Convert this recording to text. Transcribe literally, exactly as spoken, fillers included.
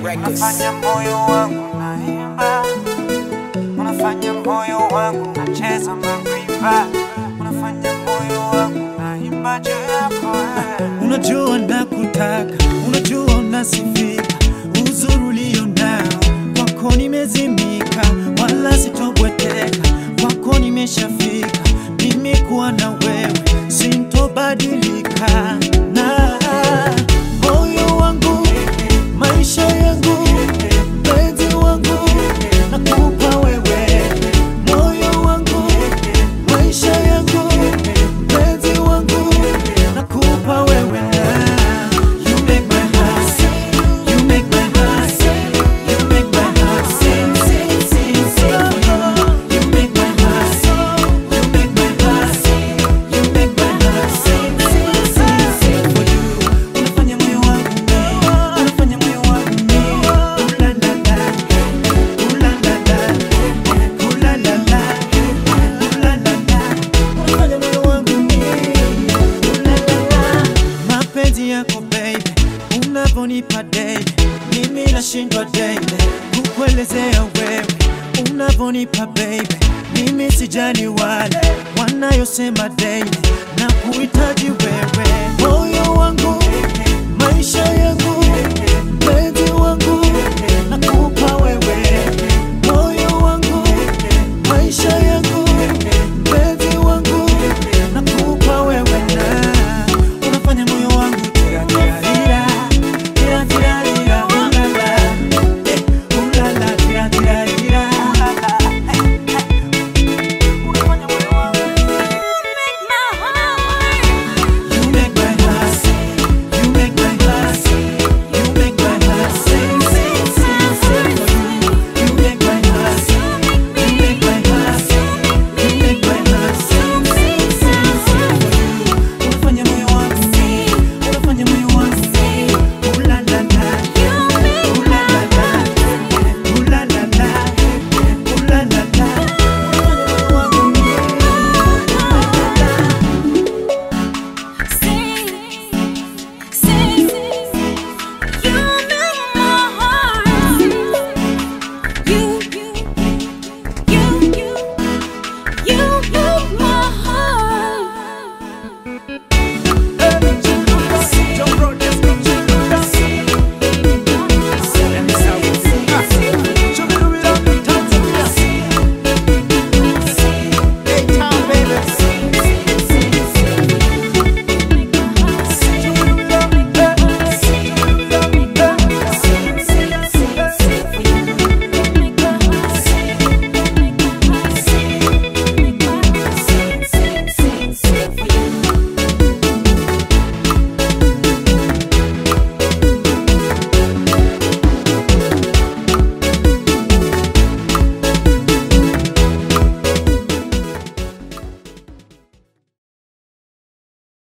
Records. Unafanya moyo wangu naimba, unafanya moyo wangu nacheza marimba, unafanya moyo wangu naimba juu yako. Unajua nakutaka, unajua unasifika, uzuri ulio nao kwako nimezimika, wala sitobweteka, kwako nimeshafika, mimi kuwa na wewe sintobadilika. Na moyo wangu, maisha yangu, mpenzi wangu, nakupa wewe. Moyo wangu, maisha yangu, mpenzi wangu, nakupa wewe. You make my heart sing, you make my heart sing, you make my heart sing, sing, sing, sing. You make my heart sing, you make my heart sing, you make my heart sing, sing, sing, sing for you. Unafanya moyo wangu mimi, unafanya moyo wangu mimi. Ula la la, ula la la, ula la la, ula la la. Unafanya moyo wangu mimi, ula la la. Mapenzi yako baby, unavonipa daily, mimi nashindwa daily kukuelezea wewe. Unavonipa baby, mimi sijali wale wanayosema daily, na kuhitaji wewe. Moyo wangu,